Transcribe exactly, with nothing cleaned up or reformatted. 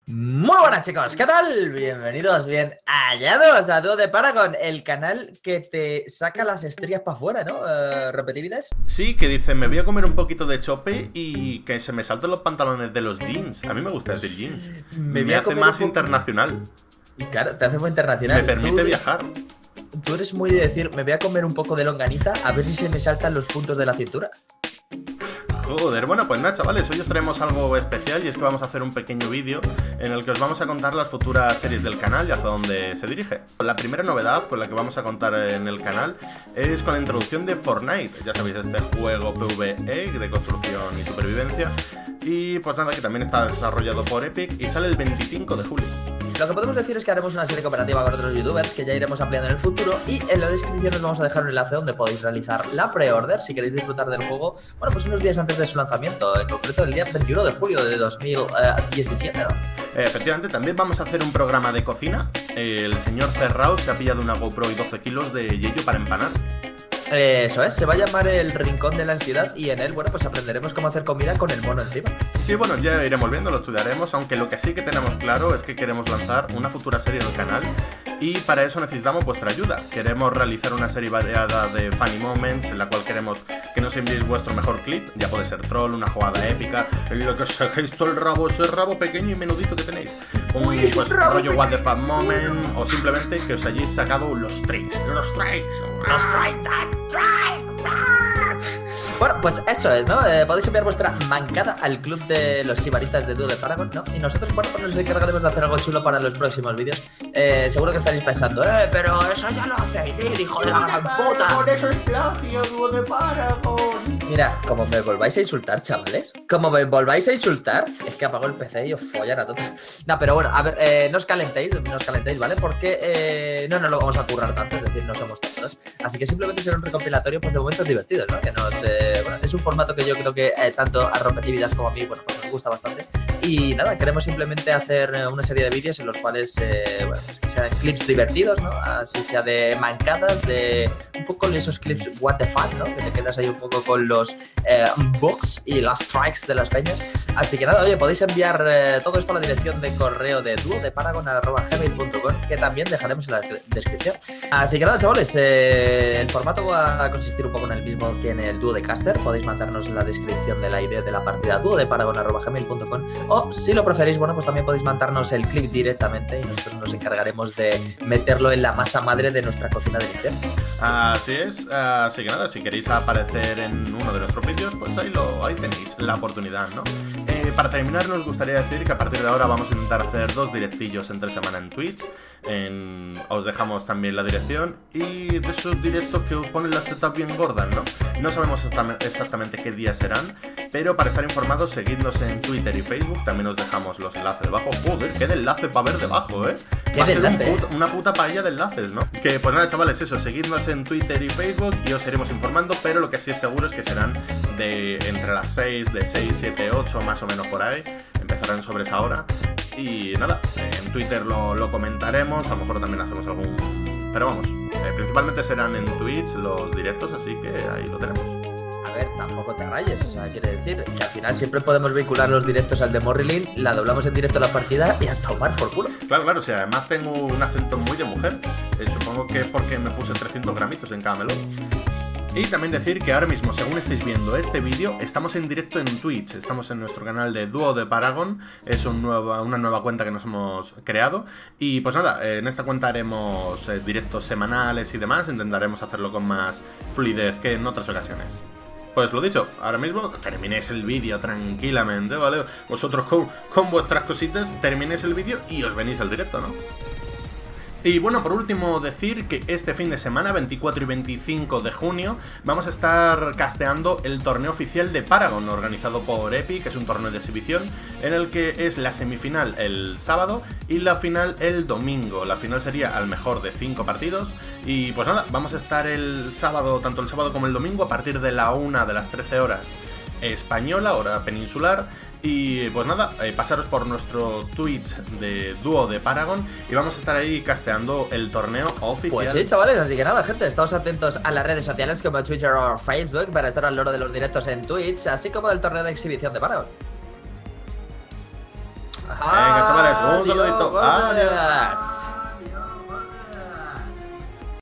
Muy buenas chicos, ¿qué tal? Bienvenidos, bien hallados a Dúo de Paragon, el canal que te saca las estrías para afuera, ¿no? Uh, ¿Repetivides? Sí, que dice, me voy a comer un poquito de chope y que se me salten los pantalones de los jeans. A mí me gusta decir jeans. Me, me hace más internacional. Y claro, te hace muy internacional. Me permite ¿Tú, viajar. Tú eres muy de decir, me voy a comer un poco de longaniza a ver si se me saltan los puntos de la cintura. Joder, bueno, pues nada, chavales, hoy os traemos algo especial y es que vamos a hacer un pequeño vídeo en el que os vamos a contar las futuras series del canal y hacia dónde se dirige. La primera novedad con la que vamos a contar en el canal es con la introducción de Fortnite. Ya sabéis, este juego PvE de construcción y supervivencia. Y pues nada, que también está desarrollado por Epic y sale el veinticinco de julio. Lo que podemos decir es que haremos una serie cooperativa con otros youtubers que ya iremos ampliando en el futuro, y en la descripción os vamos a dejar un enlace donde podéis realizar la pre-order si queréis disfrutar del juego, bueno, pues unos días antes de su lanzamiento, en concreto el día veintiuno de julio de dos mil diecisiete, ¿no? Efectivamente, también vamos a hacer un programa de cocina. El señor Ferrao se ha pillado una GoPro y doce kilos de yello para empanar. Eso es, se va a llamar el Rincón de la Ansiedad y en él, bueno, pues aprenderemos cómo hacer comida con el mono encima. Sí, bueno, ya iremos viendo, lo estudiaremos, aunque lo que sí que tenemos claro es que queremos lanzar una futura serie en el canal y para eso necesitamos vuestra ayuda. Queremos realizar una serie variada de funny moments en la cual queremos que nos enviéis vuestro mejor clip, ya puede ser troll, una jugada épica, en la que saquéis todo el rabo, ese rabo pequeño y menudito que tenéis. Un Uy, pues, rabo rollo pequeño. what the fuck moment o simplemente que os hayáis sacado los tricks, los tricks, Los strike, that strike. Bueno, pues eso es, ¿no? Eh, podéis enviar vuestra mancada al club de los sibaritas de Dúo de Paragon, ¿no? Y nosotros, bueno, pues nos encargaremos de hacer algo chulo para los próximos vídeos. Eh, seguro que estaréis pensando, eh, pero eso ya lo hace ir, hijo de la gran puta. Eso es plagio, Dúo de Paragon. Mira, como me volváis a insultar, chavales, como me volváis a insultar, es que apago el P C y os follan a todos. No, pero bueno, a ver, eh, no os calentéis, no os calentéis, ¿vale? Porque eh, no nos lo vamos a currar tanto, es decir, no somos tontos. Así que simplemente será un recopilatorio, pues, de momentos divertidos, ¿no? Que nos, eh, bueno, es un formato que yo creo que eh, tanto a Rompetividas como a mí, bueno, pues nos gusta bastante. Y nada, queremos simplemente hacer eh, una serie de vídeos en los cuales, eh, bueno, pues que sean clips divertidos, ¿no? Así sea de mancadas, de un poco de esos clips what the fuck, ¿no? Que te quedas ahí un poco con los eh, bugs y las strikes de las peñas. Así que nada, oye, podéis enviar eh, todo esto a la dirección de correo de duo de paragon arroba gmail punto com, que también dejaremos en la descripción. Así que nada, chavales, eh, el formato va a consistir un poco en el mismo que en el dúo de caster. Podéis mandarnos en la descripción de la idea de la partida duo de paragon arroba gmail punto com, o si lo preferís, bueno, pues también podéis mandarnos el clip directamente y nosotros nos encargaremos de meterlo en la masa madre de nuestra cocina del infierno. Así es, así que nada, si queréis aparecer en uno de nuestros vídeos, pues ahí, lo, ahí tenéis la oportunidad, ¿no? Eh, para terminar, nos gustaría decir que a partir de ahora vamos a intentar hacer dos directillos entre semana en Twitch. En, os dejamos también la dirección y de esos directos que os ponen las tetas bien gordas, ¿no? No sabemos exactamente qué días serán, pero para estar informados, seguidnos en Twitter y Facebook. También os dejamos los enlaces debajo. Joder, qué de enlace para ver debajo, ¿eh? ¿Qué Va a ser de enlace? un puta, una puta paella de enlaces, ¿no? Que pues nada, chavales, eso, seguidnos en Twitter y Facebook y os iremos informando, pero lo que sí es seguro es que serán de entre las seis, de seis, siete, ocho, más o menos por ahí. Empezarán sobre esa hora. Y nada, en Twitter lo, lo comentaremos, a lo mejor también hacemos algún... Pero vamos, eh, principalmente serán en Twitch los directos, así que ahí lo tenemos. A ver, tampoco te rayes, o sea, quiere decir que al final siempre podemos vincular los directos al de Morrilin, la doblamos en directo a la partida y a tomar por culo. Claro, claro, o sea, además tengo un acento muy de mujer. eh, Supongo que es porque me puse trescientos gramitos en cada melón. Y también decir que ahora mismo, según estáis viendo este vídeo, estamos en directo en Twitch. Estamos en nuestro canal de Dúo de Paragon. Es un nuevo, una nueva cuenta que nos hemos creado. Y pues nada, en esta cuenta haremos eh, directos semanales y demás. Intentaremos hacerlo con más fluidez que en otras ocasiones. Pues lo dicho, ahora mismo terminéis el vídeo tranquilamente, ¿vale? Vosotros con, con vuestras cositas terminéis el vídeo y os venís al directo, ¿no? Y bueno, por último decir que este fin de semana, veinticuatro y veinticinco de junio, vamos a estar casteando el torneo oficial de Paragon, organizado por Epic, que es un torneo de exhibición, en el que es la semifinal el sábado y la final el domingo. La final sería al mejor de cinco partidos. Y pues nada, vamos a estar el sábado, tanto el sábado como el domingo, a partir de la una de las trece horas española, hora peninsular. Y pues nada, eh, pasaros por nuestro Twitch de Dúo de Paragon y vamos a estar ahí casteando el torneo oficial. Pues sí, chavales, así que nada, gente, estad atentos a las redes sociales como Twitter o Facebook para estar al loro de los directos en Twitch, así como del torneo de exhibición de Paragon. Venga, chavales, saludito. Adiós.